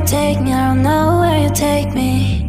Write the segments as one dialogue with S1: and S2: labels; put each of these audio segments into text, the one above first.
S1: take me, I don't know where you take me.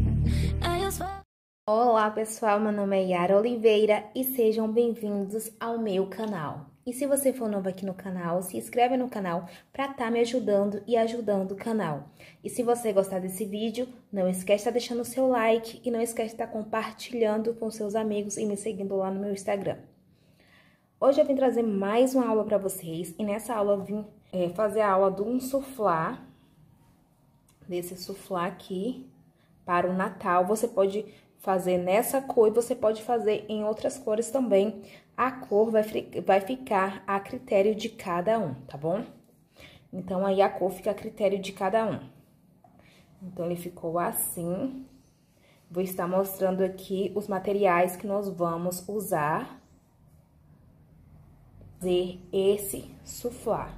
S2: Olá pessoal, meu nome é Yara Oliveira e sejam bem-vindos ao meu canal. E se você for novo aqui no canal, se inscreve no canal para estar me ajudando e ajudando o canal. E se você gostar desse vídeo, não esquece de estar deixando o seu like e não esquece de estar compartilhando com seus amigos e me seguindo lá no meu Instagram. Hoje eu vim trazer mais uma aula para vocês e nessa aula eu vim fazer a aula de um soufflé, desse soufflé aqui, para o Natal. Você pode fazer nessa cor e você pode fazer em outras cores também. A cor vai ficar a critério de cada um, tá bom? Então, aí a cor fica a critério de cada um. Então, ele ficou assim. Vou estar mostrando aqui os materiais que nós vamos usar para fazer esse soufflé.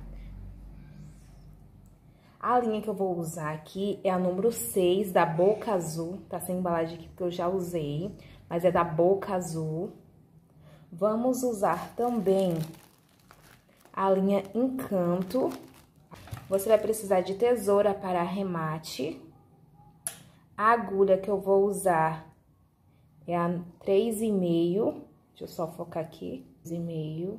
S2: A linha que eu vou usar aqui é a número 6 da Boca Azul, tá sem embalagem aqui porque eu já usei, mas é da Boca Azul. Vamos usar também a linha Encanto. Você vai precisar de tesoura para arremate. A agulha que eu vou usar é a 3,5. Deixa eu só focar aqui, 3,5.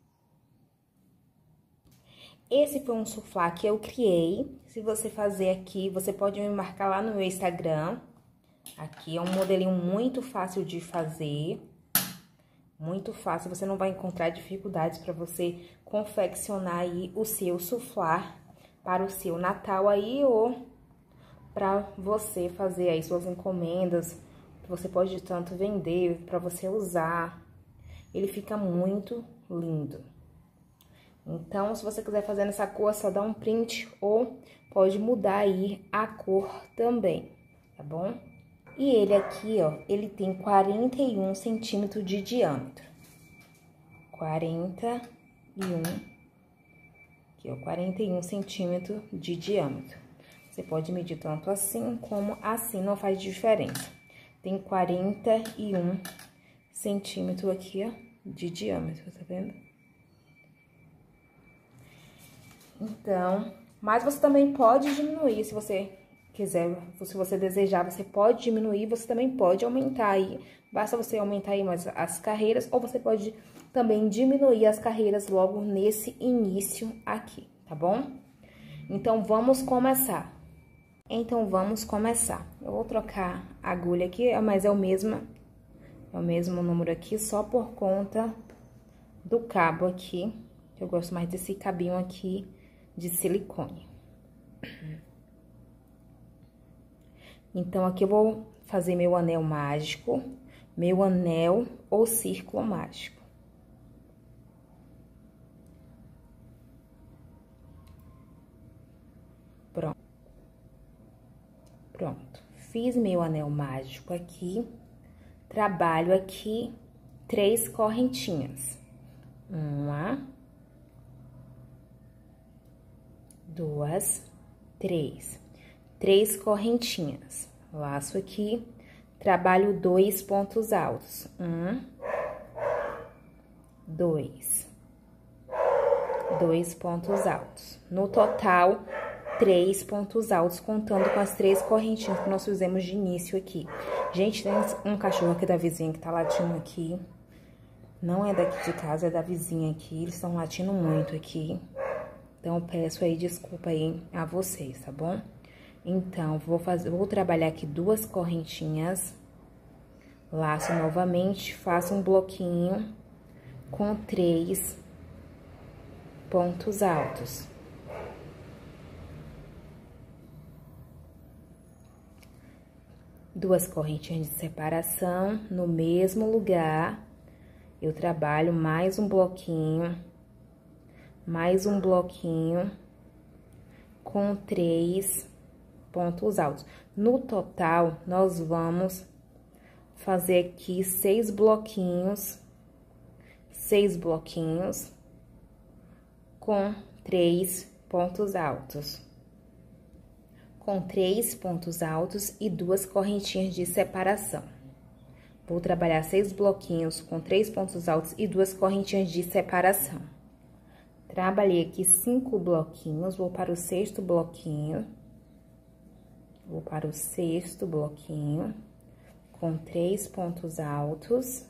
S2: Esse foi um soufflé que eu criei. Se você fazer aqui, você pode me marcar lá no meu Instagram. Aqui é um modelinho muito fácil de fazer. Muito fácil, você não vai encontrar dificuldades para você confeccionar aí o seu soufflé para o seu Natal aí ou para você fazer aí suas encomendas. Você pode tanto vender para você usar. Ele fica muito lindo. Então, se você quiser fazer nessa cor, só dá um print ou pode mudar aí a cor também, tá bom? E ele aqui, ó, ele tem 41 centímetros de diâmetro. 41, aqui, ó, 41 centímetros de diâmetro. Você pode medir tanto assim como assim, não faz diferença. Tem 41 centímetros aqui, ó, de diâmetro, tá vendo? Então, mas você também pode diminuir, se você quiser, se você desejar, você pode diminuir, você também pode aumentar aí. Basta você aumentar aí mais as carreiras, ou você pode também diminuir as carreiras logo nesse início aqui, tá bom? Então, vamos começar. Eu vou trocar a agulha aqui, mas é o mesmo número aqui, só por conta do cabo aqui. Eu gosto mais desse cabinho aqui de silicone. Então, aqui eu vou fazer meu anel mágico, meu anel ou círculo mágico. Pronto. Fiz meu anel mágico aqui, trabalho aqui 3 correntinhas. 1, 2, 3. 3 correntinhas. Laço aqui, trabalho 2 pontos altos. 1, 2. 2 pontos altos. No total, 3 pontos altos, contando com as 3 correntinhas que nós fizemos de início aqui. Gente, tem um cachorro aqui da vizinha que tá latindo aqui. Não é daqui de casa, é da vizinha aqui. Eles estão latindo muito aqui. Então, eu peço aí desculpa aí a vocês, tá bom? Então, vou trabalhar aqui 2 correntinhas. Laço novamente, faço um bloquinho com 3 pontos altos. Duas correntinhas de separação no mesmo lugar. Eu trabalho mais um bloquinho com 3 pontos altos. No total, nós vamos fazer aqui 6 bloquinhos com 3 pontos altos. Com 3 pontos altos e 2 correntinhas de separação. Vou trabalhar 6 bloquinhos com 3 pontos altos e 2 correntinhas de separação. Trabalhei aqui 5 bloquinhos, vou para o 6º bloquinho. Vou para o sexto bloquinho, com 3 pontos altos,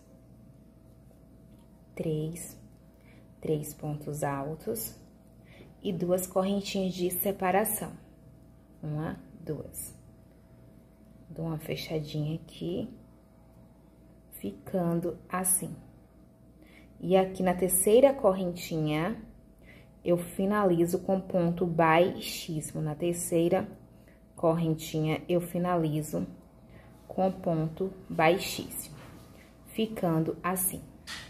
S2: 3 pontos altos e 2 correntinhas de separação. 1, 2. Dou uma fechadinha aqui, ficando assim. E aqui na terceira correntinha, eu finalizo com ponto baixíssimo. Na terceira correntinha, eu finalizo com ponto baixíssimo, ficando assim.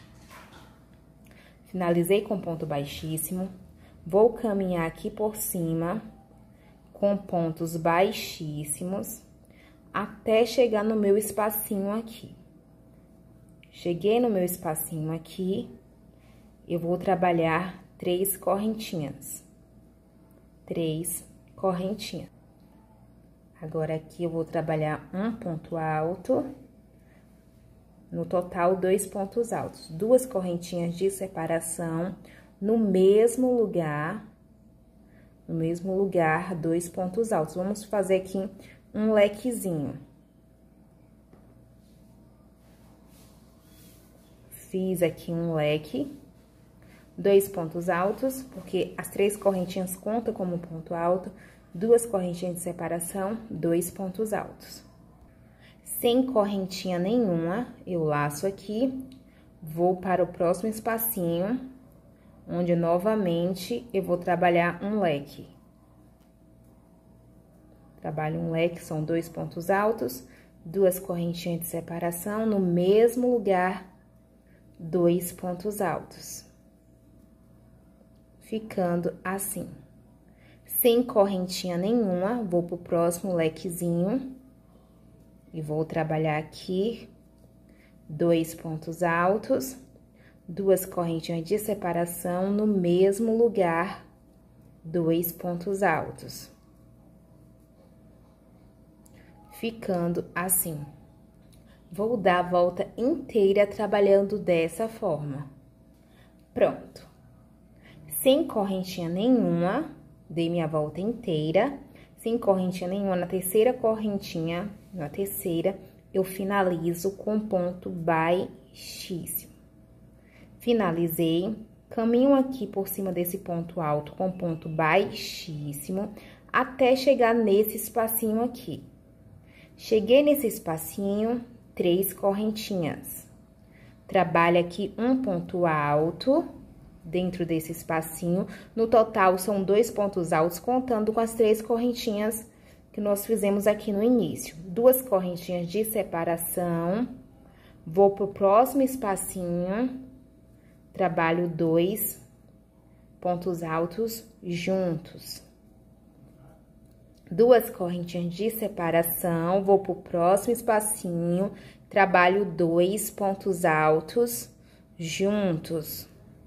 S2: Finalizei com ponto baixíssimo, vou caminhar aqui por cima com pontos baixíssimos até chegar no meu espacinho aqui. Cheguei no meu espacinho aqui, eu vou trabalhar 3 correntinhas. 3 correntinhas. Agora, aqui eu vou trabalhar um ponto alto, no total 2 pontos altos. 2 correntinhas de separação no mesmo lugar, 2 pontos altos. Vamos fazer aqui um lequezinho. Fiz aqui um leque, 2 pontos altos, porque as 3 correntinhas contam como ponto alto, 2 correntinhas de separação, 2 pontos altos. Sem correntinha nenhuma, eu laço aqui, vou para o próximo espacinho, onde novamente eu vou trabalhar um leque. Trabalho um leque, são 2 pontos altos, 2 correntinhas de separação, no mesmo lugar, 2 pontos altos. Ficando assim. Sem correntinha nenhuma, vou pro próximo lequezinho e vou trabalhar aqui 2 pontos altos, 2 correntinhas de separação no mesmo lugar, 2 pontos altos. Ficando assim. Vou dar a volta inteira trabalhando dessa forma. Pronto. Sem correntinha nenhuma, dei minha volta inteira. Sem correntinha nenhuma, na terceira correntinha, eu finalizo com ponto baixíssimo. Finalizei, caminho aqui por cima desse ponto alto com ponto baixíssimo, até chegar nesse espacinho aqui. Cheguei nesse espacinho, 3 correntinhas. Trabalho aqui um ponto alto dentro desse espacinho. No total, são 2 pontos altos, contando com as 3 correntinhas que nós fizemos aqui no início. 2 correntinhas de separação. Vou pro próximo espacinho, trabalho 2 pontos altos juntos. 2 correntinhas de separação, vou pro próximo espacinho, trabalho 2 pontos altos juntos.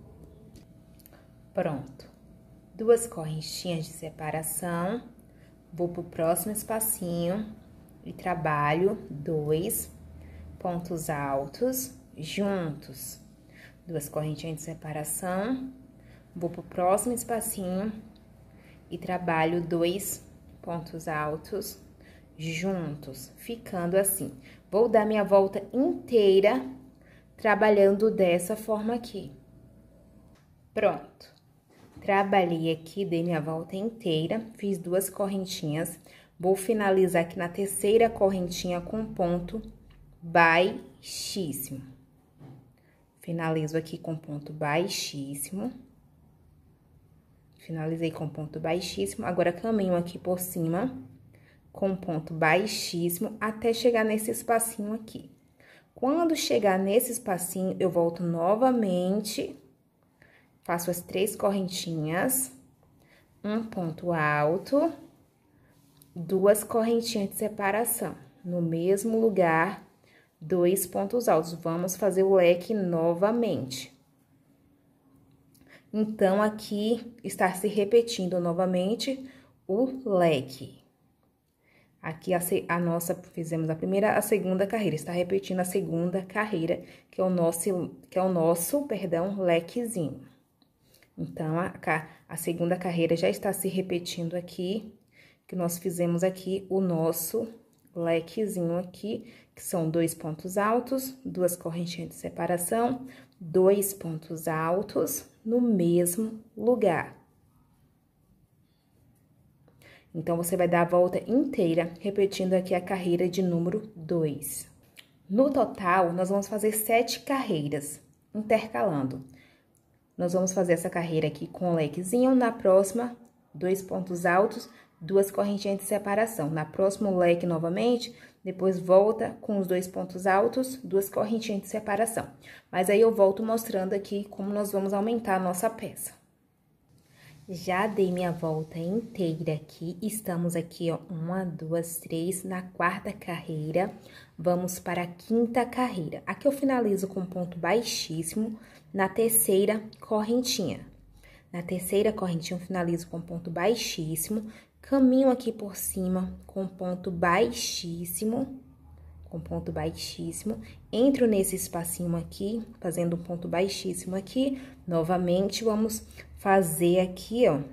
S2: Pronto. 2 correntinhas de separação, vou pro próximo espacinho e trabalho 2 pontos altos juntos. 2 correntinhas de separação, vou pro próximo espacinho e trabalho 2 pontos altos juntos, ficando assim. Vou dar minha volta inteira trabalhando dessa forma aqui. Pronto. Trabalhei aqui, dei minha volta inteira, fiz 2 correntinhas. Vou finalizar aqui na terceira correntinha com ponto baixíssimo. Finalizo aqui com ponto baixíssimo. Finalizei com ponto baixíssimo, agora caminho aqui por cima com ponto baixíssimo até chegar nesse espacinho aqui. Quando chegar nesse espacinho, eu volto novamente, faço as 3 correntinhas, um ponto alto, 2 correntinhas de separação. No mesmo lugar, 2 pontos altos. Vamos fazer o leque novamente. Então, aqui está se repetindo novamente o leque. Aqui fizemos a primeira, a segunda carreira, está repetindo a segunda carreira, que é o nosso, lequezinho. Então, a segunda carreira já está se repetindo aqui, que nós fizemos aqui o nosso lequezinho aqui, que são 2 pontos altos, 2 correntinhas de separação, 2 pontos altos no mesmo lugar. Então, você vai dar a volta inteira, repetindo aqui a carreira de número 2. No total, nós vamos fazer 7 carreiras, intercalando. Nós vamos fazer essa carreira aqui com o lequezinho, na próxima, 2 pontos altos, 2 correntinhas de separação. Na próxima, o leque novamente, depois volta com os 2 pontos altos, 2 correntinhas de separação. Mas aí, eu volto mostrando aqui como nós vamos aumentar a nossa peça. Já dei minha volta inteira aqui, estamos aqui, ó, 1, 2, 3, na 4ª carreira, vamos para a 5ª carreira. Aqui eu finalizo com ponto baixíssimo na 3ª correntinha. Na 3ª correntinha eu finalizo com ponto baixíssimo, caminho aqui por cima com ponto baixíssimo, entro nesse espacinho aqui, fazendo um ponto baixíssimo aqui, novamente, vamos fazer aqui, ó,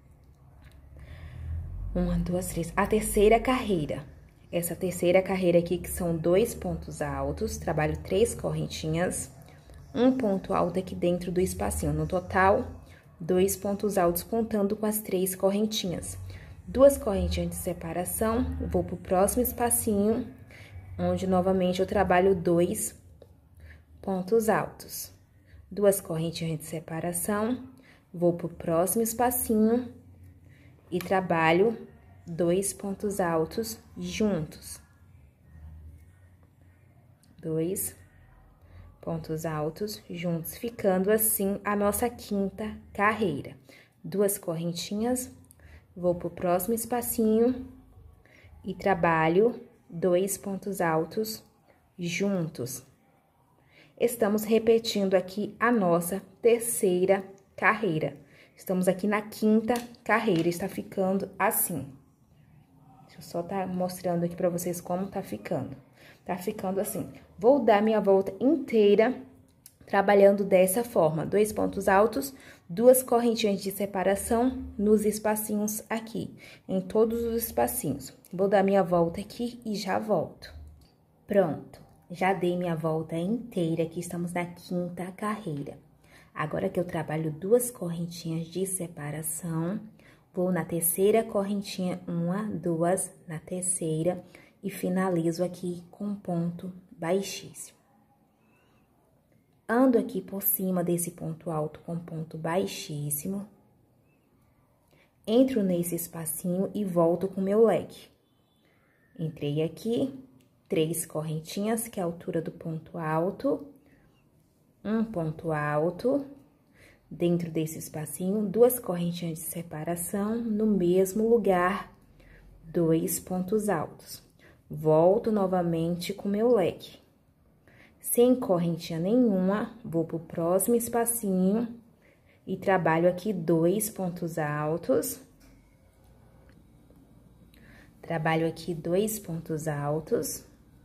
S2: 1, 2, 3, a 3ª carreira. Essa 3ª carreira aqui, que são 2 pontos altos, trabalho 3 correntinhas, um ponto alto aqui dentro do espacinho. No total, 2 pontos altos, contando com as 3 correntinhas. 2 correntinhas de separação, vou pro próximo espacinho, onde novamente eu trabalho 2 pontos altos. 2 correntinhas de separação, vou pro próximo espacinho e trabalho 2 pontos altos juntos. 2 pontos altos juntos, ficando assim a nossa 5ª carreira. 2 correntinhas, vou pro próximo espacinho e trabalho 2 pontos altos juntos. Estamos repetindo aqui a nossa 3ª carreira. Estamos aqui na 5ª carreira, está ficando assim. Deixa eu só tá mostrando aqui pra vocês como tá ficando. Tá ficando assim. Vou dar minha volta inteira trabalhando dessa forma. 2 pontos altos, 2 correntinhas de separação nos espacinhos aqui, em todos os espacinhos. Vou dar minha volta aqui e já volto. Pronto, já dei minha volta inteira, aqui estamos na 5ª carreira. Agora que eu trabalho 2 correntinhas de separação, vou na 3ª correntinha, 1, 2, na 3ª, e finalizo aqui com ponto baixíssimo. Ando aqui por cima desse ponto alto com ponto baixíssimo, entro nesse espacinho e volto com meu leque. Entrei aqui, 3 correntinhas, que é a altura do ponto alto, um ponto alto, dentro desse espacinho, 2 correntinhas de separação, no mesmo lugar, 2 pontos altos. Volto novamente com meu leque. Sem correntinha nenhuma, vou pro próximo espacinho e trabalho aqui 2 pontos altos. Trabalho aqui 2 pontos altos.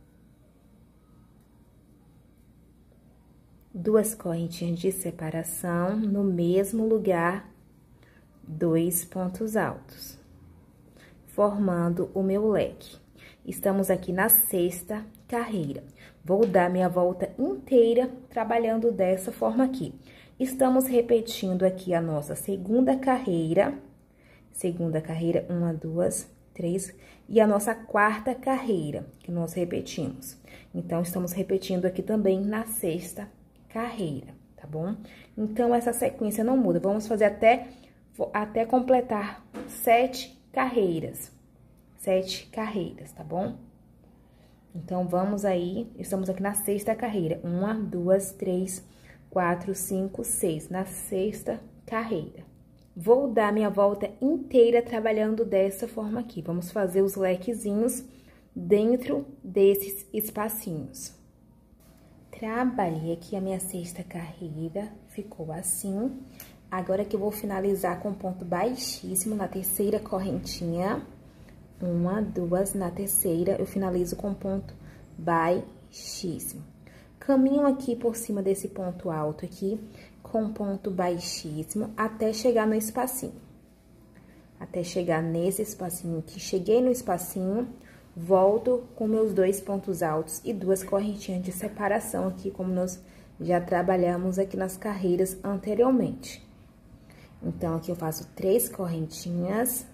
S2: 2 correntinhas de separação, no mesmo lugar, 2 pontos altos, formando o meu leque. Estamos aqui na 6ª carreira. Vou dar minha volta inteira trabalhando dessa forma aqui. Estamos repetindo aqui a nossa 2ª carreira. 2ª carreira, 1, 2, 3. E a nossa 4ª carreira, que nós repetimos. Então, estamos repetindo aqui também na 6ª carreira, tá bom? Então, essa sequência não muda. Vamos fazer até completar 7 carreiras. 7 carreiras, tá bom? Então, vamos aí, estamos aqui na 6ª carreira. 1, 2, 3, 4, 5, 6. Na 6ª carreira. Vou dar minha volta inteira trabalhando dessa forma aqui. Vamos fazer os lequezinhos dentro desses espacinhos. Trabalhei aqui a minha 6ª carreira, ficou assim. Agora que eu vou finalizar com ponto baixíssimo na 3ª correntinha. 1, 2, na 3ª, eu finalizo com ponto baixíssimo. Caminho aqui por cima desse ponto alto aqui, com ponto baixíssimo, até chegar no espacinho. até chegar nesse espacinho aqui. Cheguei no espacinho, volto com meus 2 pontos altos e 2 correntinhas de separação aqui, como nós já trabalhamos aqui nas carreiras anteriormente. Então, aqui eu faço 3 correntinhas,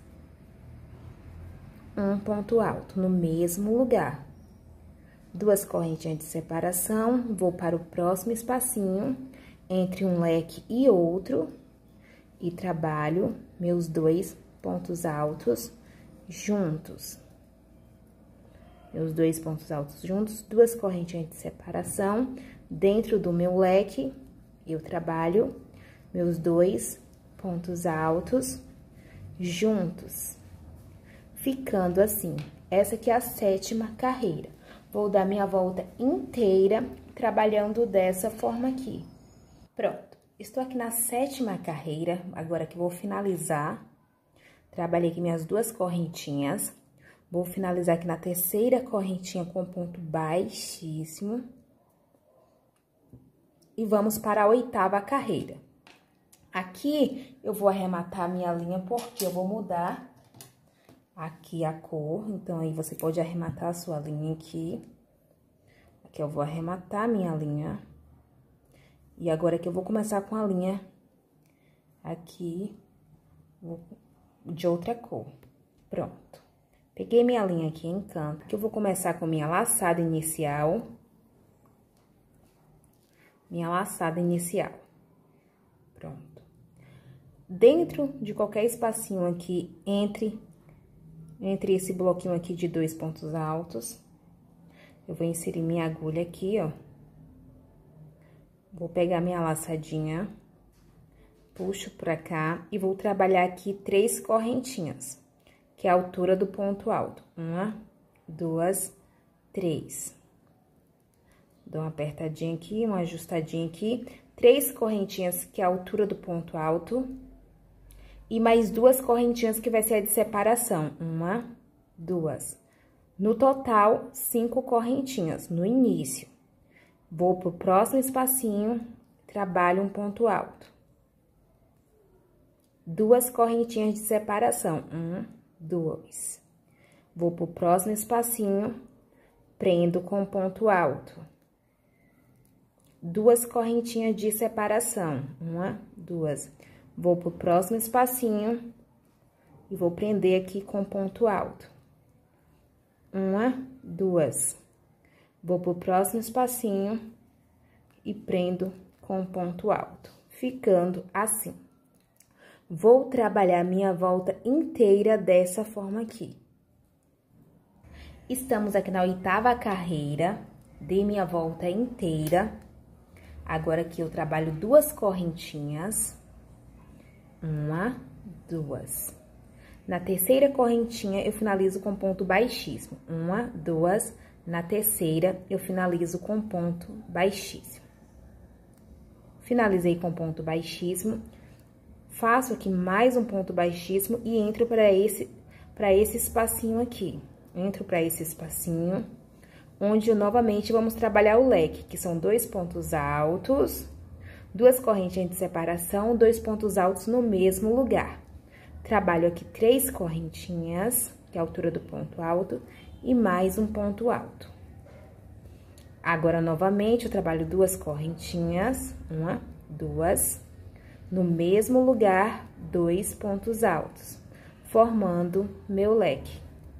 S2: 1 ponto alto no mesmo lugar. 2 correntinhas de separação, vou para o próximo espacinho, entre um leque e outro, e trabalho meus 2 pontos altos juntos. Meus 2 pontos altos juntos, 2 correntinhas de separação, dentro do meu leque, eu trabalho meus 2 pontos altos juntos, ficando assim. Essa aqui é a 7ª carreira. Vou dar minha volta inteira trabalhando dessa forma aqui. Pronto, estou aqui na 7ª carreira, agora que vou finalizar. Trabalhei aqui minhas 2 correntinhas. Vou finalizar aqui na 3ª correntinha com ponto baixíssimo. E vamos para a 8ª carreira. Aqui, eu vou arrematar minha linha, porque eu vou mudar aqui a cor. Então, aí, você pode arrematar a sua linha aqui. Aqui, eu vou arrematar minha linha. E agora, aqui, eu vou começar com a linha aqui de outra cor. Pronto. Peguei minha linha aqui em canto, que eu vou começar com minha laçada inicial. Minha laçada inicial. Pronto. Dentro de qualquer espacinho aqui, entre esse bloquinho aqui de 2 pontos altos, eu vou inserir minha agulha aqui, ó. Vou pegar minha laçadinha, puxo pra cá e vou trabalhar aqui 3 correntinhas, que é a altura do ponto alto. 1, 2, 3. Dou uma apertadinha aqui, uma ajustadinha aqui, 3 correntinhas, que é a altura do ponto alto. E mais 2 correntinhas, que vai ser a de separação. 1, 2. No total, 5 correntinhas no início. Vou pro próximo espacinho, trabalho um ponto alto. 2 correntinhas de separação. 1, 2. Vou pro próximo espacinho, prendo com ponto alto. 2 correntinhas de separação. 1, 2. Vou pro próximo espacinho e vou prender aqui com ponto alto. 1, 2. Vou pro próximo espacinho e prendo com ponto alto, ficando assim. Vou trabalhar minha volta inteira dessa forma aqui. Estamos aqui na 8ª carreira, dei minha volta inteira. Agora aqui eu trabalho 2 correntinhas. 1, 2. Na 3ª correntinha, eu finalizo com ponto baixíssimo. 1, 2. Na 3ª, eu finalizo com ponto baixíssimo. Finalizei com ponto baixíssimo. Faço aqui mais um ponto baixíssimo e entro para esse espacinho aqui. Entro para esse espacinho, onde novamente vamos trabalhar o leque, que são 2 pontos altos, 2 correntinhas de separação, 2 pontos altos no mesmo lugar. Trabalho aqui 3 correntinhas, que é a altura do ponto alto, e mais um ponto alto. Agora, novamente, eu trabalho 2 correntinhas, 1, 2, no mesmo lugar, 2 pontos altos, formando meu leque.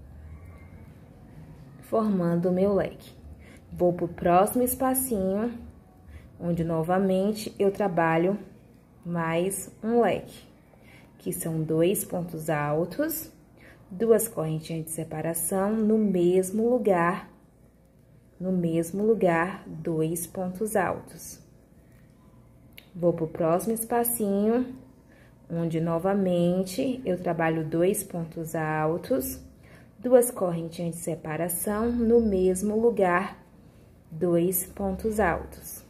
S2: Formando o meu leque. Vou pro próximo espacinho, onde novamente eu trabalho mais um leque, que são 2 pontos altos, 2 correntinhas de separação, no mesmo lugar, 2 pontos altos. Vou pro próximo espacinho, onde novamente eu trabalho 2 pontos altos, 2 correntinhas de separação, no mesmo lugar, 2 pontos altos.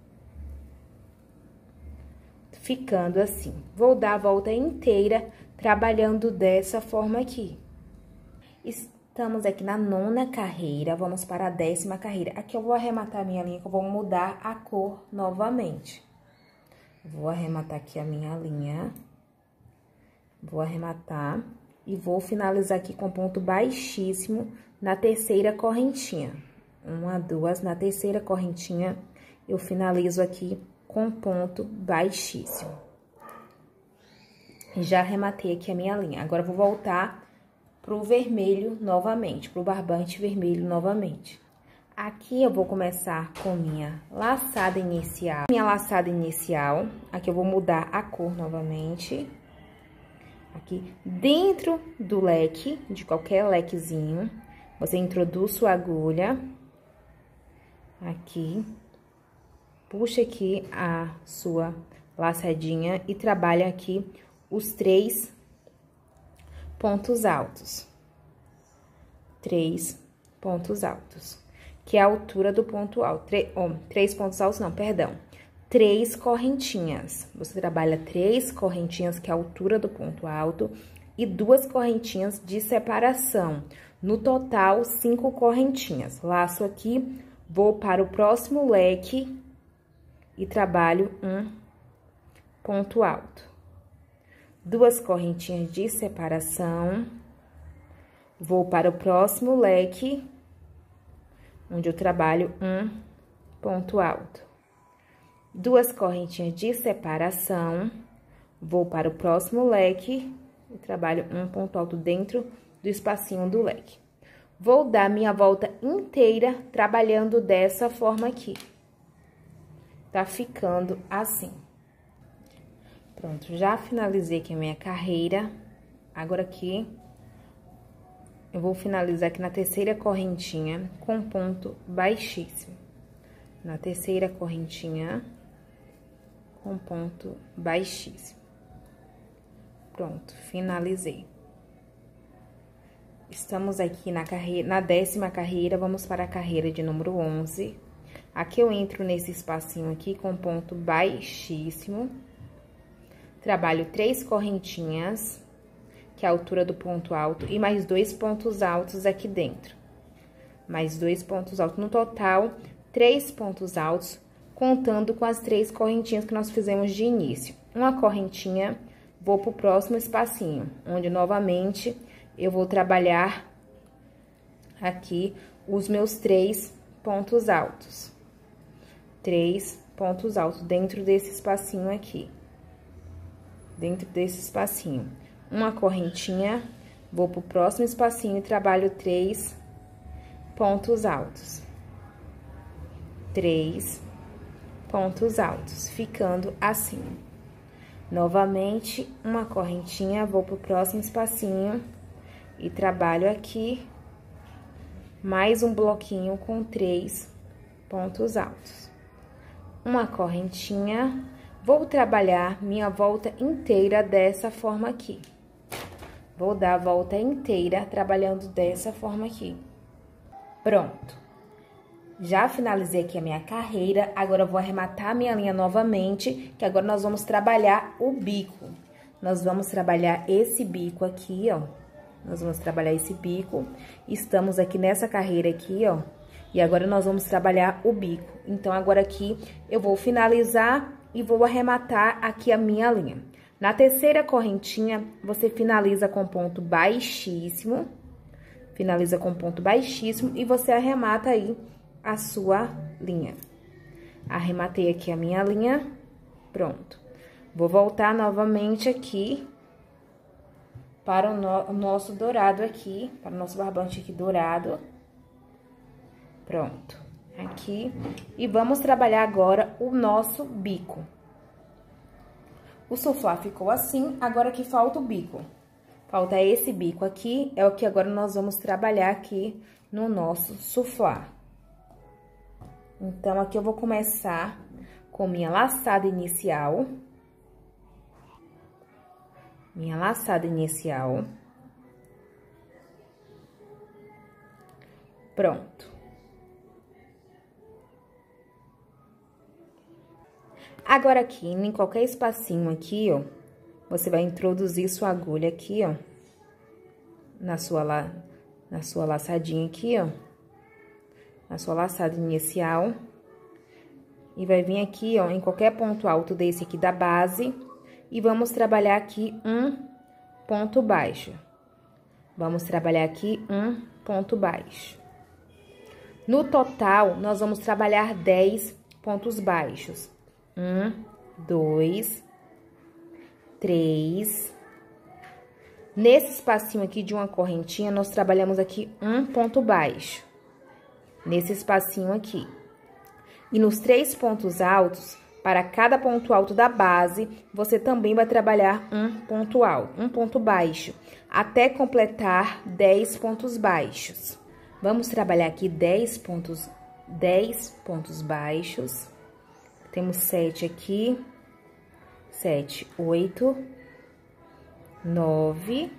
S2: Ficando assim. Vou dar a volta inteira trabalhando dessa forma aqui. Estamos aqui na 9ª carreira, vamos para a 10ª carreira. Aqui eu vou arrematar a minha linha, que eu vou mudar a cor novamente. Vou arrematar aqui a minha linha. Vou arrematar e vou finalizar aqui com ponto baixíssimo na terceira correntinha. 1, 2, na terceira correntinha, eu finalizo aqui com ponto baixíssimo. Já arrematei aqui a minha linha. Agora, eu vou voltar pro vermelho novamente, pro barbante vermelho novamente. Aqui, eu vou começar com minha laçada inicial. Aqui eu vou mudar a cor novamente. Aqui, dentro do leque, de qualquer lequezinho, você introduz sua agulha. Aqui, puxa aqui a sua laçadinha e trabalha aqui os 3 pontos altos. 3 pontos altos, que é a altura do ponto alto. 3 pontos altos, não, perdão. 3 correntinhas. Você trabalha 3 correntinhas, que é a altura do ponto alto, e 2 correntinhas de separação. No total, 5 correntinhas. Laço aqui, vou para o próximo leque e trabalho um ponto alto. 2 correntinhas de separação. Vou para o próximo leque, onde eu trabalho um ponto alto. 2 correntinhas de separação. Vou para o próximo leque e trabalho um ponto alto dentro do espacinho do leque. Vou dar minha volta inteira trabalhando dessa forma aqui. Tá ficando assim. Pronto, já finalizei aqui a minha carreira. Agora aqui, eu vou finalizar aqui na terceira correntinha com ponto baixíssimo. Na terceira correntinha com ponto baixíssimo. Pronto, finalizei. Estamos aqui na 10ª carreira, vamos para a carreira de número 11. Aqui eu entro nesse espacinho aqui com ponto baixíssimo. Trabalho 3 correntinhas, que é a altura do ponto alto, e mais 2 pontos altos aqui dentro. Mais 2 pontos altos, no total, 3 pontos altos, contando com as 3 correntinhas que nós fizemos de início. Uma correntinha, vou pro próximo espacinho, onde novamente eu vou trabalhar aqui os meus 3 pontos altos. 3 pontos altos dentro desse espacinho aqui. Dentro desse espacinho. Uma correntinha, vou pro próximo espacinho e trabalho 3 pontos altos. 3 pontos altos, ficando assim. Novamente, uma correntinha, vou pro próximo espacinho e trabalho aqui mais um bloquinho com 3 pontos altos. Uma correntinha, vou trabalhar minha volta inteira dessa forma aqui. Vou dar a volta inteira trabalhando dessa forma aqui. Pronto. Já finalizei aqui a minha carreira, agora eu vou arrematar a minha linha novamente, que agora nós vamos trabalhar o bico. Nós vamos trabalhar esse bico aqui, ó. Nós vamos trabalhar esse bico. Estamos aqui nessa carreira aqui, ó. E agora nós vamos trabalhar o bico. Então, agora aqui eu vou finalizar e vou arrematar aqui a minha linha. Na terceira correntinha, você finaliza com ponto baixíssimo. Finaliza com ponto baixíssimo e você arremata aí a sua linha. Arrematei aqui a minha linha, pronto. Vou voltar novamente aqui para o nosso dourado aqui, para o nosso barbante aqui dourado. Pronto, aqui. E vamos trabalhar agora o nosso bico. O suflá ficou assim, agora que falta o bico. Falta esse bico aqui, é o que agora nós vamos trabalhar aqui no nosso suflá. Então, aqui eu vou começar com minha laçada inicial. Minha laçada inicial. Pronto. Agora, aqui, em qualquer espacinho aqui, ó, você vai introduzir sua agulha aqui, ó, na sua laçadinha aqui, ó, na sua laçada inicial. E vai vir aqui, ó, em qualquer ponto alto desse aqui da base, e vamos trabalhar aqui um ponto baixo. Vamos trabalhar aqui um ponto baixo. No total, nós vamos trabalhar 10 pontos baixos. 1, 2, 3. Nesse espacinho aqui de uma correntinha, nós trabalhamos aqui um ponto baixo. Nesse espacinho aqui. E nos 3 pontos altos, para cada ponto alto da base, você também vai trabalhar um ponto alto, um ponto baixo, até completar 10 pontos baixos. Vamos trabalhar aqui 10 pontos baixos. Temos 7 aqui. 7, 8, 9,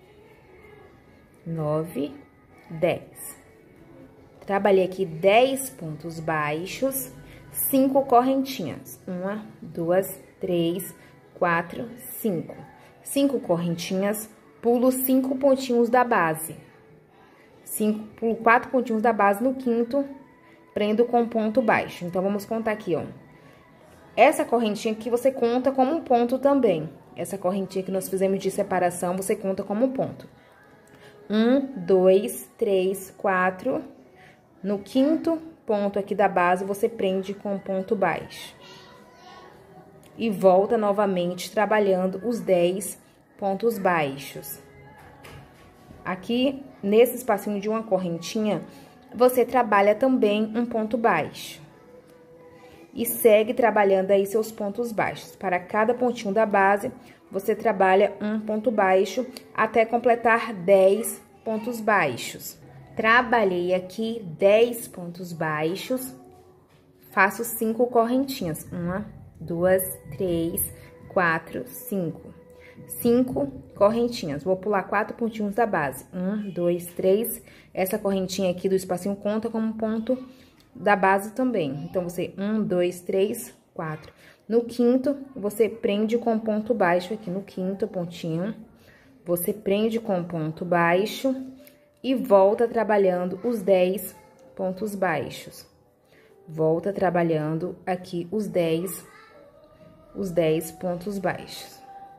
S2: 10. Trabalhei aqui 10 pontos baixos, 5 correntinhas. 1, 2, 3, 4, 5. 5 correntinhas, pulo 5 pontinhos da base. Pulo 4 pontinhos da base no quinto, prendo com ponto baixo. Então, vamos contar aqui, ó. Essa correntinha aqui você conta como um ponto também. Essa correntinha que nós fizemos de separação, você conta como um ponto. 1, 2, 3, 4. No quinto ponto aqui da base, você prende com ponto baixo. E volta novamente trabalhando os 10 pontos baixos. Aqui, nesse espacinho de uma correntinha, você trabalha também um ponto baixo. E segue trabalhando aí seus pontos baixos. Para cada pontinho da base, você trabalha um ponto baixo até completar 10 pontos baixos. Trabalhei aqui 10 pontos baixos, faço 5 correntinhas. 1, 2, 3, 4, 5. 5 correntinhas. Vou pular 4 pontinhos da base. 1, 2, 3. Essa correntinha aqui do espacinho conta como ponto da base também. Então, você 1, 2, 3, 4. No quinto, você prende com ponto baixo aqui no quinto pontinho. Você prende com ponto baixo e volta trabalhando os 10 pontos baixos. Volta trabalhando aqui os 10 pontos baixos.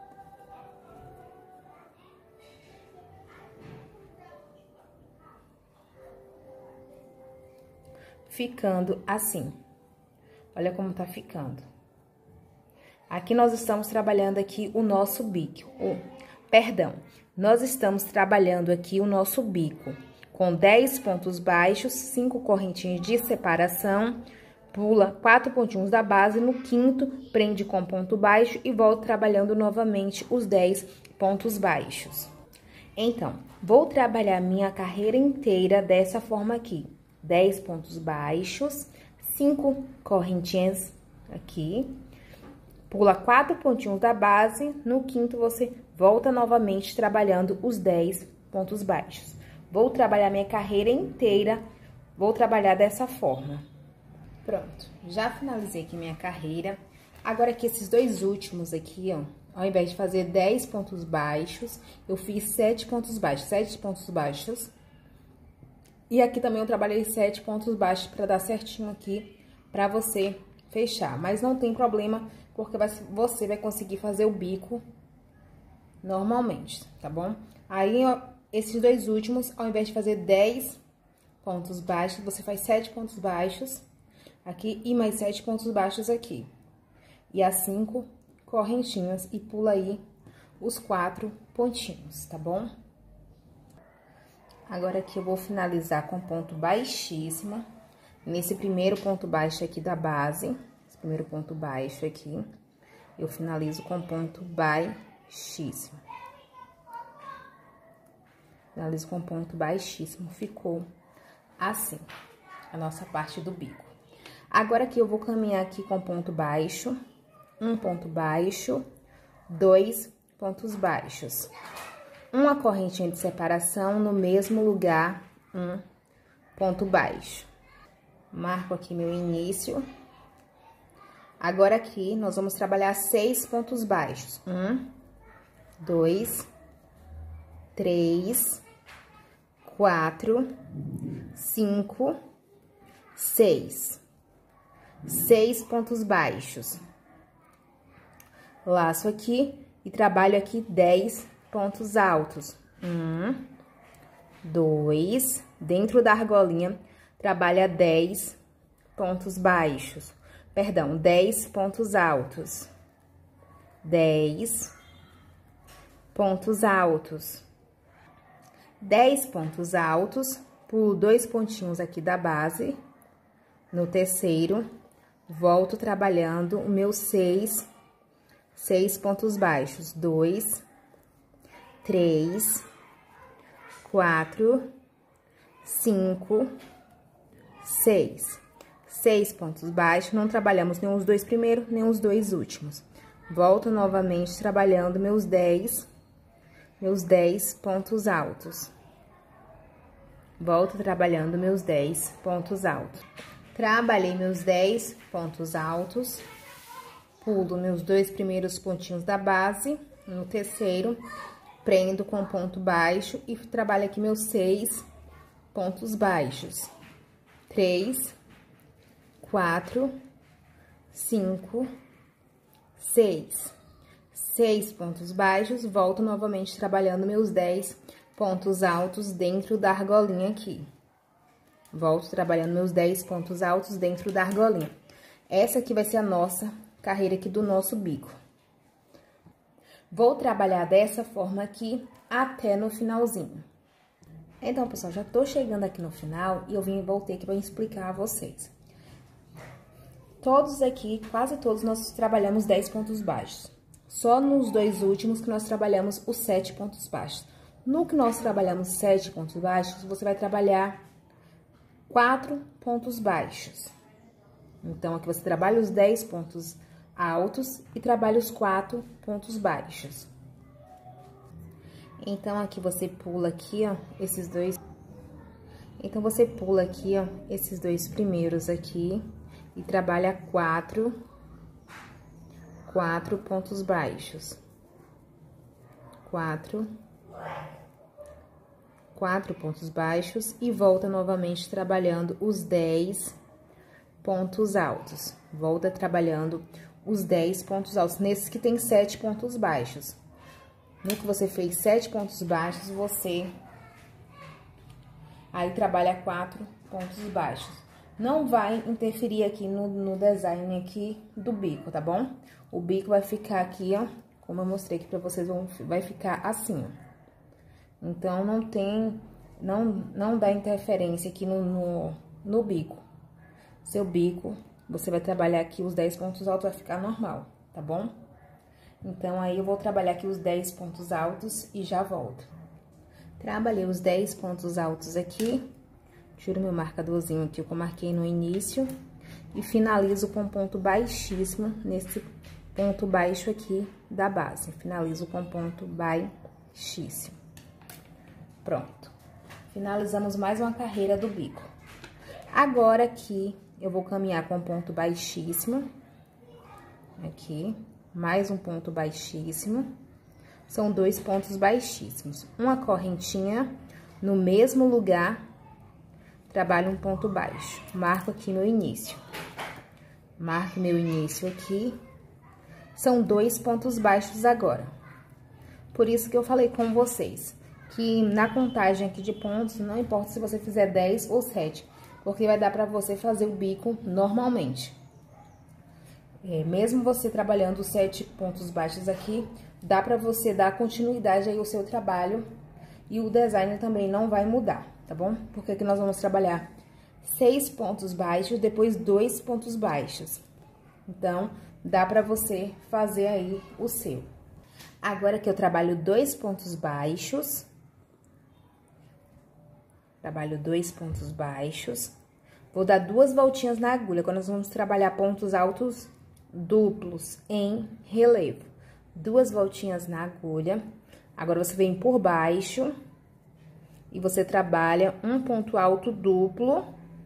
S2: Ficando assim. Olha como tá ficando. Aqui nós estamos trabalhando aqui o nosso bico. Perdão, nós estamos trabalhando aqui o nosso bico com 10 pontos baixos, 5 correntinhas de separação, pula 4 pontinhos da base, no quinto prende com ponto baixo e volta trabalhando novamente os 10 pontos baixos. Então, vou trabalhar minha carreira inteira dessa forma aqui. 10 pontos baixos, 5 correntinhas aqui, pula 4 pontinhos da base, no quinto você volta novamente trabalhando os 10 pontos baixos. Vou trabalhar minha carreira inteira, vou trabalhar dessa forma. Pronto, já finalizei aqui minha carreira. Agora aqui esses dois últimos aqui, ó, ao invés de fazer 10 pontos baixos, eu fiz 7 pontos baixos, 7 pontos baixos. E aqui também eu trabalhei 7 pontos baixos para dar certinho aqui para você fechar. Mas não tem problema, porque você vai conseguir fazer o bico normalmente, tá bom? Aí, ó, esses dois últimos, ao invés de fazer 10 pontos baixos, você faz 7 pontos baixos aqui e mais 7 pontos baixos aqui. E as 5 correntinhas e pula aí os 4 pontinhos, tá bom? Agora, aqui eu vou finalizar com ponto baixíssimo, nesse primeiro ponto baixo aqui da base, esse primeiro ponto baixo aqui, eu finalizo com ponto baixíssimo. Finalizo com ponto baixíssimo, ficou assim, a nossa parte do bico. Agora, aqui eu vou caminhar aqui com ponto baixo, um ponto baixo, 2 pontos baixos. Uma correntinha de separação no mesmo lugar, um ponto baixo. Marco aqui meu início. Agora, aqui, nós vamos trabalhar 6 pontos baixos. 1, 2, 3, 4, 5, 6. 6 pontos baixos. Laço aqui e trabalho aqui 10 pontos altos. 2, dentro da argolinha, trabalha 10 pontos baixos. Perdão, 10 pontos altos. 10 pontos altos. 10 pontos altos, pulo 2 pontinhos aqui da base. No terceiro, volto trabalhando o meu 6 pontos baixos. 2, 3, 4, 5, 6. 6 pontos baixos, não trabalhamos nem os 2 primeiros, nem os 2 últimos. Volto novamente trabalhando meus 10 pontos altos. Volto trabalhando meus 10 pontos altos. Trabalhei meus 10 pontos altos, pulo meus 2 primeiros pontinhos da base, no terceiro, prendo com ponto baixo e trabalho aqui meus 6 pontos baixos. 3, 4, 5, 6. 6 pontos baixos, volto novamente trabalhando meus 10 pontos altos dentro da argolinha aqui. Volto trabalhando meus 10 pontos altos dentro da argolinha. Essa aqui vai ser a nossa carreira aqui do nosso bico. Vou trabalhar dessa forma aqui até no finalzinho. Então, pessoal, já tô chegando aqui no final e eu voltei aqui para explicar a vocês. Todos aqui, quase todos, nós trabalhamos 10 pontos baixos. Só nos 2 últimos que nós trabalhamos os 7 pontos baixos. No que nós trabalhamos 7 pontos baixos, você vai trabalhar 4 pontos baixos. Então, aqui você trabalha os 10 pontos altos e trabalha os 4 pontos baixos. Então, aqui você pula aqui, ó, esses dois. Então, você pula aqui, ó, esses 2 primeiros aqui e trabalha 4 pontos baixos. 4 pontos baixos e volta novamente trabalhando os 10 pontos altos. Volta trabalhando os 10 pontos altos, nesses que tem 7 pontos baixos. No que você fez 7 pontos baixos, você aí trabalha 4 pontos baixos. Não vai interferir aqui no design aqui do bico, tá bom? O bico vai ficar aqui, ó, como eu mostrei aqui pra vocês, vai ficar assim, ó. Então, não dá interferência aqui no bico. Seu bico, você vai trabalhar aqui os 10 pontos altos, vai ficar normal, tá bom? Então, aí eu vou trabalhar aqui os 10 pontos altos e já volto. Trabalhei os 10 pontos altos aqui, tiro meu marcadorzinho aqui que eu marquei no início e finalizo com ponto baixíssimo nesse ponto baixo aqui da base. Finalizo com ponto baixíssimo. Pronto. Finalizamos mais uma carreira do bico. Agora aqui, eu vou caminhar com ponto baixíssimo. Aqui, mais um ponto baixíssimo. São 2 pontos baixíssimos. Uma correntinha no mesmo lugar, trabalho um ponto baixo. Marco aqui meu início. Marco meu início aqui. São 2 pontos baixos agora. Por isso que eu falei com vocês que na contagem aqui de pontos, não importa se você fizer 10 ou 7, porque vai dar pra você fazer o bico normalmente. Mesmo você trabalhando os 7 pontos baixos aqui, dá pra você dar continuidade aí ao seu trabalho e o design também não vai mudar, tá bom? Porque aqui nós vamos trabalhar 6 pontos baixos, depois 2 pontos baixos. Então, dá pra você fazer aí o seu. Agora que eu trabalho 2 pontos baixos, trabalho 2 pontos baixos, vou dar 2 voltinhas na agulha, quando nós vamos trabalhar pontos altos duplos em relevo. 2 voltinhas na agulha, agora você vem por baixo e você trabalha um ponto alto duplo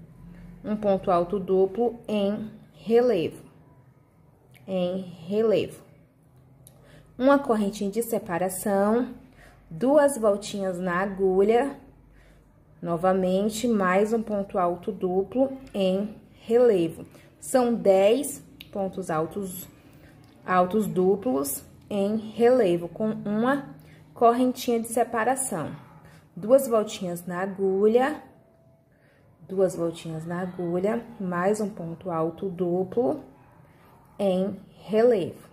S2: em relevo. Uma correntinha de separação, 2 voltinhas na agulha, novamente, mais um ponto alto duplo em relevo. São 10 pontos altos duplos em relevo, com uma correntinha de separação. 2 voltinhas na agulha, 2 voltinhas na agulha, mais um ponto alto duplo em relevo.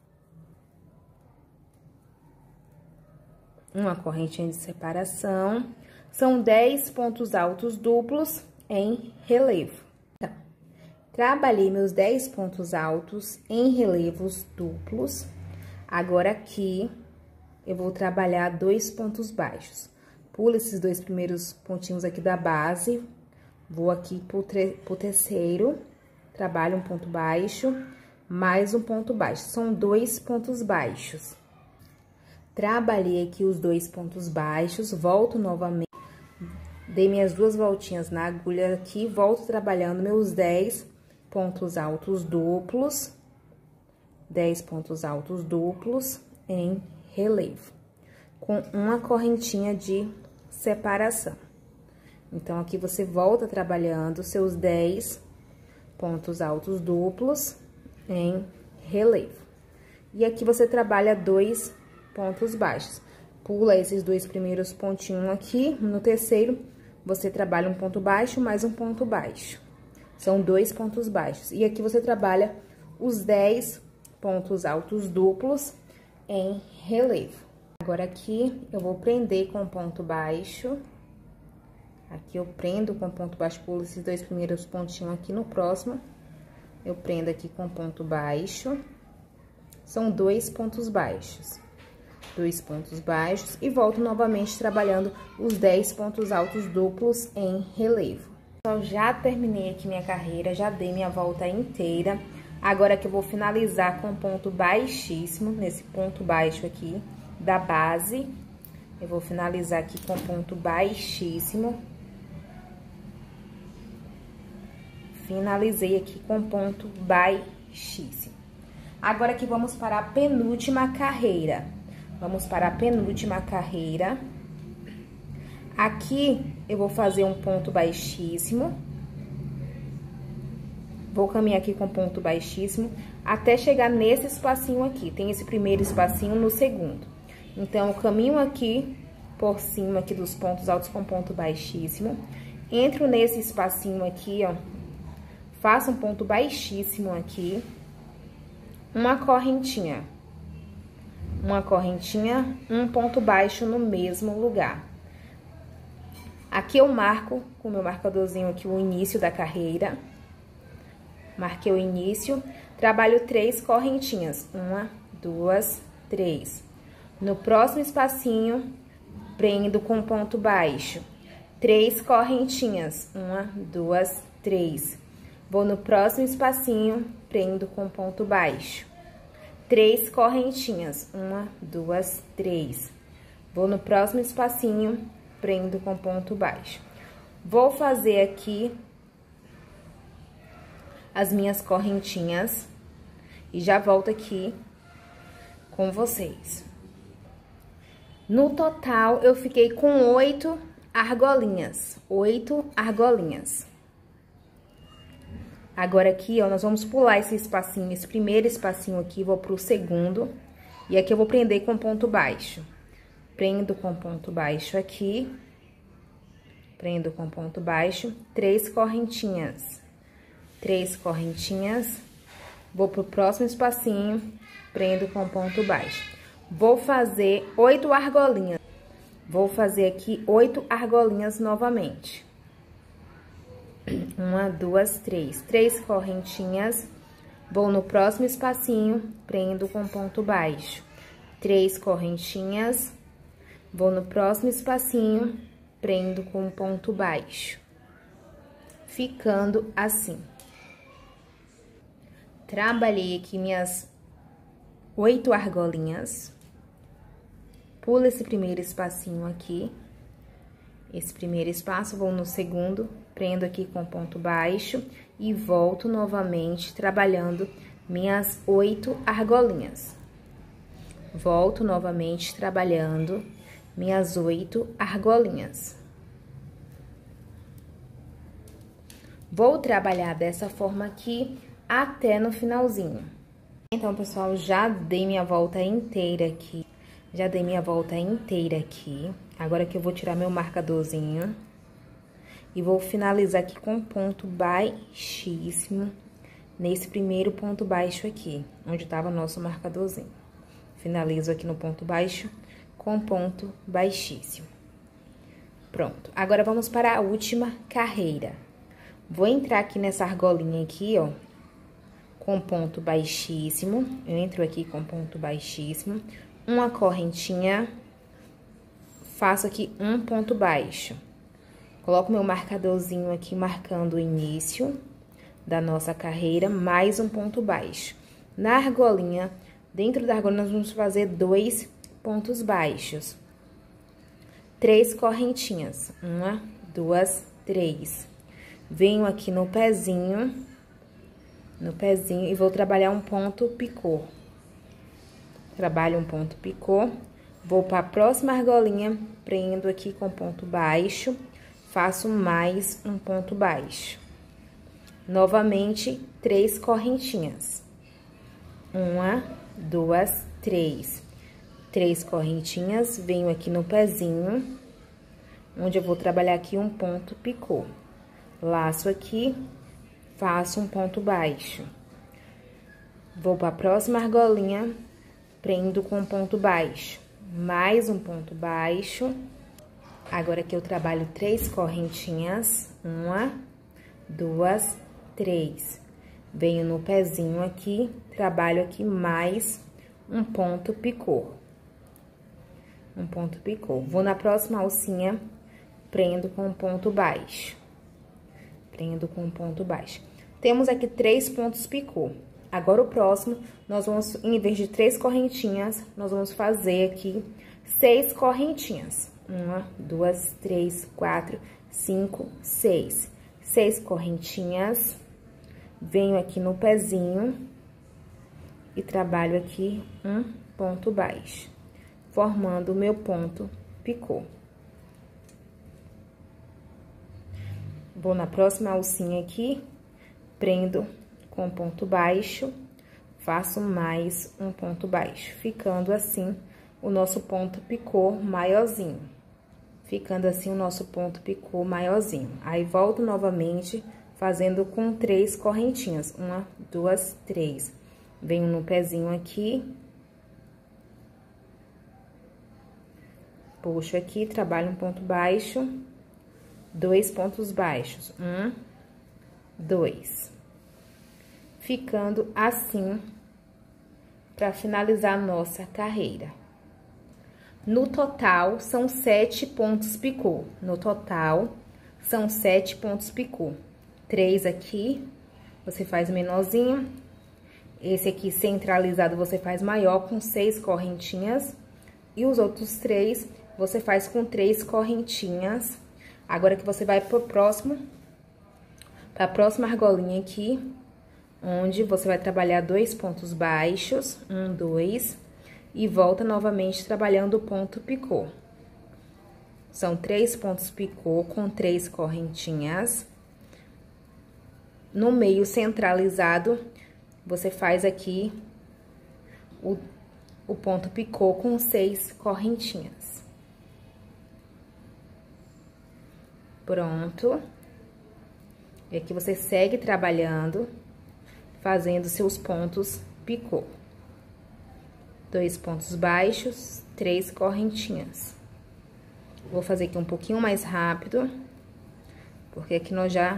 S2: Uma correntinha de separação, são 10 pontos altos duplos em relevo. Então, trabalhei meus 10 pontos altos em relevos duplos. Agora, aqui, eu vou trabalhar 2 pontos baixos. Pulo esses 2 primeiros pontinhos aqui da base, vou aqui pro terceiro, trabalho um ponto baixo, mais um ponto baixo. São 2 pontos baixos. Trabalhei aqui os 2 pontos baixos, volto novamente, dei minhas 2 voltinhas na agulha aqui, volto trabalhando meus 10 pontos altos duplos, 10 pontos altos duplos em relevo, com uma correntinha de separação. Então, aqui você volta trabalhando seus 10 pontos altos duplos em relevo. E aqui você trabalha 2 pontos baixos. Pula esses 2 primeiros pontinhos aqui, no terceiro, você trabalha um ponto baixo mais um ponto baixo. São 2 pontos baixos. E aqui você trabalha os 10 pontos altos duplos em relevo. Agora, aqui, eu vou prender com ponto baixo. Aqui, eu prendo com ponto baixo, pulo esses 2 primeiros pontinhos aqui no próximo. Eu prendo aqui com ponto baixo. São 2 pontos baixos. 2 pontos baixos e volto novamente trabalhando os 10 pontos altos duplos em relevo. Então, já terminei aqui minha carreira, já dei minha volta inteira. Agora que eu vou finalizar com ponto baixíssimo, nesse ponto baixo aqui da base, eu vou finalizar aqui com ponto baixíssimo. Finalizei aqui com ponto baixíssimo. Agora que vamos para a penúltima carreira. Vamos para a penúltima carreira. Aqui, eu vou fazer um ponto baixíssimo. Vou caminhar aqui com ponto baixíssimo até chegar nesse espacinho aqui. Tem esse primeiro espacinho no segundo. Então, eu caminho aqui por cima aqui dos pontos altos com ponto baixíssimo. Entro nesse espacinho aqui, ó. Faço um ponto baixíssimo aqui. Uma correntinha, um ponto baixo no mesmo lugar. Aqui eu marco com o meu marcadorzinho aqui o início da carreira. Marquei o início, trabalho 3 correntinhas, 1, 2, 3. No próximo espacinho, prendo com ponto baixo, 3 correntinhas, 1, 2, 3. Vou no próximo espacinho, prendo com ponto baixo, 3 correntinhas, 1, 2, 3. Vou no próximo espacinho, prendo com ponto baixo. Vou fazer aqui as minhas correntinhas e já volto aqui com vocês. No total, eu fiquei com 8 argolinhas, 8 argolinhas. Agora, aqui, ó, nós vamos pular esse espacinho, esse primeiro espacinho aqui, vou pro segundo. E aqui eu vou prender com ponto baixo. Prendo com ponto baixo aqui. Prendo com ponto baixo, 3 correntinhas. 3 correntinhas. Vou pro próximo espacinho, prendo com ponto baixo. Vou fazer 8 argolinhas. Vou fazer aqui 8 argolinhas novamente. 1, 2, 3. 3 correntinhas. Vou no próximo espacinho, prendo com ponto baixo. 3 correntinhas. Vou no próximo espacinho, prendo com ponto baixo. Ficando assim. Trabalhei aqui minhas 8 argolinhas. Pulo esse primeiro espacinho aqui. Esse primeiro espaço, vou no segundo, prendo aqui com ponto baixo e volto novamente trabalhando minhas 8 argolinhas. Volto novamente trabalhando minhas 8 argolinhas. Vou trabalhar dessa forma aqui até no finalzinho. Então, pessoal, já dei minha volta inteira aqui. Já dei minha volta inteira aqui. Agora que eu vou tirar meu marcadorzinho. E vou finalizar aqui com um ponto baixíssimo. Nesse primeiro ponto baixo aqui, onde tava o nosso marcadorzinho. Finalizo aqui no ponto baixo com ponto baixíssimo. Pronto. Agora, vamos para a última carreira. Vou entrar aqui nessa argolinha aqui, ó, com ponto baixíssimo. Eu entro aqui com ponto baixíssimo. Uma correntinha. Faço aqui um ponto baixo. Coloco meu marcadorzinho aqui, marcando o início da nossa carreira, mais um ponto baixo. Na argolinha, dentro da argola, nós vamos fazer 2 pontos baixos. 3 correntinhas. 1, 2, 3. Venho aqui no pezinho e vou trabalhar um ponto picô. Trabalho um ponto picô, vou para a próxima argolinha, prendo aqui com ponto baixo, faço mais um ponto baixo. Novamente, 3 correntinhas. 1, 2, 3. 3 correntinhas, venho aqui no pezinho, onde eu vou trabalhar aqui um ponto picô. Laço aqui, faço um ponto baixo. Vou para a próxima argolinha, prendo com ponto baixo. Mais um ponto baixo. Agora que eu trabalho 3 correntinhas. 1, 2, 3. Venho no pezinho aqui, trabalho aqui mais um ponto picô. Um ponto picô. Vou na próxima alcinha, prendo com ponto baixo. Prendo com ponto baixo. Temos aqui 3 pontos picô. Agora, o próximo, nós vamos, em vez de 3 correntinhas, nós vamos fazer aqui 6 correntinhas. 1, 2, 3, 4, 5, 6. 6 correntinhas. Venho aqui no pezinho e trabalho aqui um ponto baixo, formando o meu ponto picô. Vou na próxima alcinha aqui, prendo com ponto baixo, faço mais um ponto baixo, ficando assim o nosso ponto picô maiorzinho. Ficando assim o nosso ponto picô maiorzinho. Aí, volto novamente, fazendo com 3 correntinhas. 1, 2, 3. Venho no pezinho aqui. Puxo aqui, trabalho um ponto baixo. 2 pontos baixos. 1, 2. Ficando assim, para finalizar a nossa carreira. No total, são 7 pontos picô. No total, são 7 pontos picô. 3 aqui, você faz menorzinho. Esse aqui, centralizado, você faz maior com 6 correntinhas. E os outros 3, você faz com 3 correntinhas. Agora que você vai pro próximo, pra próxima argolinha aqui, onde você vai trabalhar 2 pontos baixos, 1, 2, e volta novamente trabalhando o ponto picô. São 3 pontos picô com 3 correntinhas. No meio centralizado, você faz aqui o ponto picô com 6 correntinhas. Pronto. E aqui você segue trabalhando, fazendo seus pontos picô. 2 pontos baixos, 3 correntinhas. Vou fazer aqui um pouquinho mais rápido, porque aqui nós já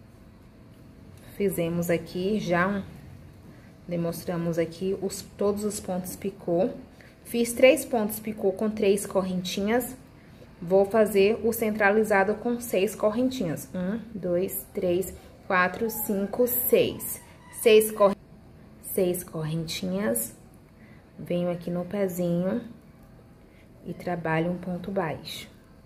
S2: fizemos aqui, já demonstramos aqui todos os pontos picô. Fiz 3 pontos picô com 3 correntinhas. Vou fazer o centralizado com 6 correntinhas. 1, 2, 3, 4, 5, 6. 6 correntinhas. Venho aqui no pezinho e trabalho um ponto baixo.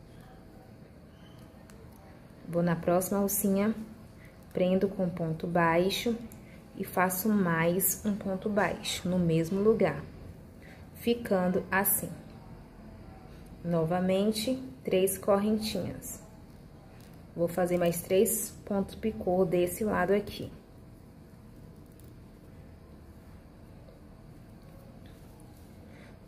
S2: Vou na próxima alcinha, prendo com ponto baixo e faço mais um ponto baixo no mesmo lugar, ficando assim. Novamente, 3 correntinhas. Vou fazer mais 3 pontos picô desse lado aqui.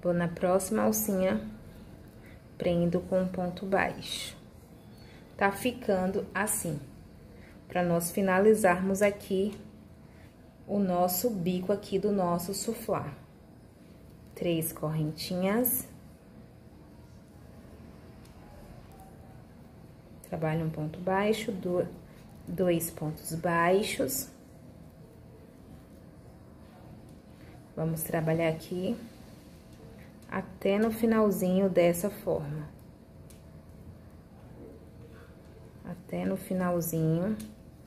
S2: Vou na próxima alcinha, prendo com um ponto baixo. Tá ficando assim, para nós finalizarmos aqui o nosso bico aqui do nosso suflá. 3 correntinhas. Trabalho um ponto baixo, 2 pontos baixos. Vamos trabalhar aqui até no finalzinho dessa forma. Até no finalzinho.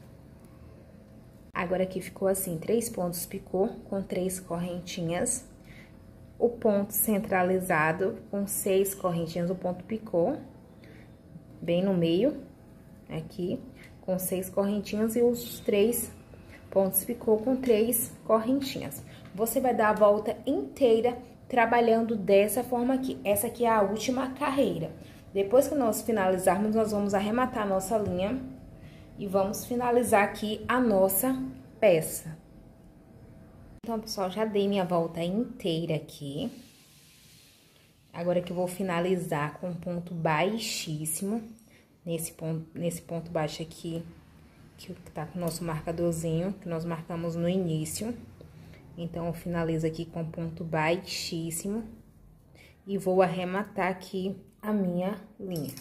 S2: Agora aqui ficou assim, 3 pontos picô com 3 correntinhas. O ponto centralizado com 6 correntinhas, o ponto picô, bem no meio, aqui, com 6 correntinhas e os 3 pontos picô com 3 correntinhas. Você vai dar a volta inteira trabalhando dessa forma aqui. Essa aqui é a última carreira. Depois que nós finalizarmos, nós vamos arrematar a nossa linha e vamos finalizar aqui a nossa peça. Então, pessoal, já dei minha volta inteira aqui. Agora que eu vou finalizar com um ponto baixíssimo, nesse ponto baixo aqui, que tá com o nosso marcadorzinho, que nós marcamos no início. Então, eu finalizo aqui com um ponto baixíssimo e vou arrematar aqui a minha linha.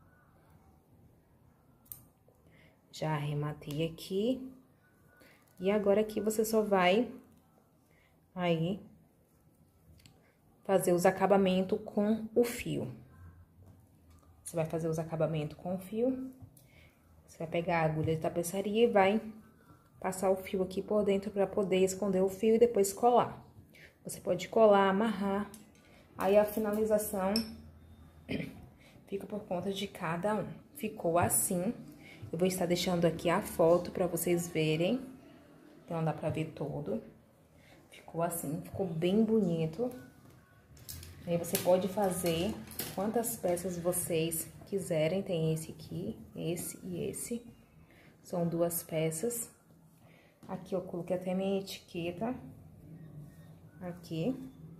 S2: Já arrematei aqui. E agora aqui você só vai aí fazer os acabamentos com o fio. Você vai fazer os acabamentos com o fio. Você vai pegar a agulha de tapeçaria e vai passar o fio aqui por dentro para poder esconder o fio e depois colar. Você pode colar, amarrar. Aí a finalização fica por conta de cada um. Ficou assim. Eu vou estar deixando aqui a foto para vocês verem. Então, dá pra ver todo. Ficou assim, ficou bem bonito. Aí, você pode fazer quantas peças vocês quiserem. Tem esse aqui, esse e esse. São 2 peças. Aqui eu coloquei até minha etiqueta. Aqui.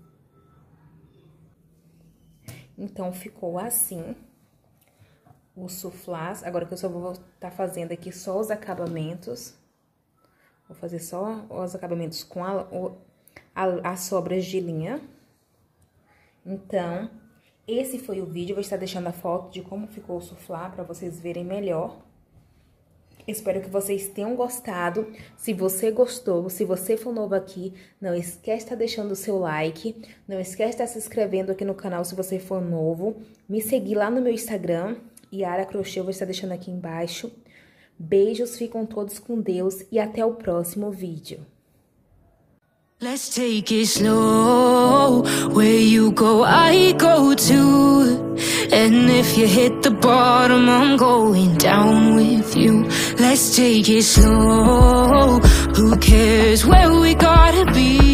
S2: Então, ficou assim. Os suflás. Agora que eu só vou estar fazendo aqui só os acabamentos. Vou fazer só os acabamentos com as sobras de linha. Então, esse foi o vídeo. Eu vou estar deixando a foto de como ficou o suflá para vocês verem melhor. Espero que vocês tenham gostado. Se você gostou, se você for novo aqui, não esquece de estar deixando o seu like. Não esquece de estar se inscrevendo aqui no canal se você for novo. Me seguir lá no meu Instagram, Yara Crochê, eu vou estar deixando aqui embaixo. Beijos, ficam todos com Deus e até o próximo vídeo.
S3: Let's take it slow. Where you go, I go too. And if you hit the bottom, I'm going down with you. Let's take it slow. Who cares where we gotta be?